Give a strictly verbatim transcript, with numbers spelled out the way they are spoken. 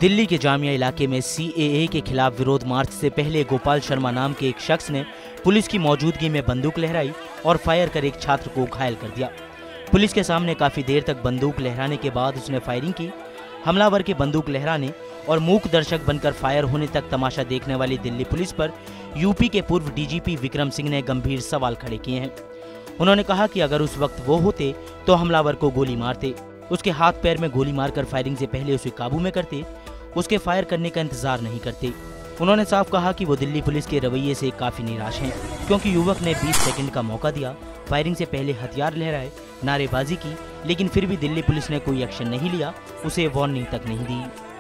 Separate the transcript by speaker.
Speaker 1: दिल्ली के जामिया इलाके में सी ए ए के खिलाफ विरोध मार्च से पहले गोपाल शर्मा नाम के एक शख्स ने पुलिस की मौजूदगी में बंदूक लहराई और फायर कर एक छात्र को घायल कर दिया। पुलिस के सामने काफी देर तक बंदूक लहराने के बाद उसने फायरिंग की। हमलावर के बंदूक लहराने और मूक दर्शक बनकर फायर होने तक तमाशा देखने वाली दिल्ली पुलिस पर यूपी के पूर्व D G P Vikram Singh ने गंभीर सवाल खड़े किए हैं। उन्होंने कहा कि अगर उस वक्त वो होते तो हमलावर को गोली मारते, उसके हाथ पैर में गोली मारकर फायरिंग से पहले उसे काबू में करते, उसके फायर करने का इंतजार नहीं करते। उन्होंने साफ कहा कि वो दिल्ली पुलिस के रवैये से काफी निराश हैं, क्योंकि युवक ने बीस सेकंड का मौका दिया, फायरिंग से पहले हथियार लहराए, नारेबाजी की, लेकिन फिर भी दिल्ली पुलिस ने कोई एक्शन नहीं लिया, उसे वार्निंग तक नहीं दी।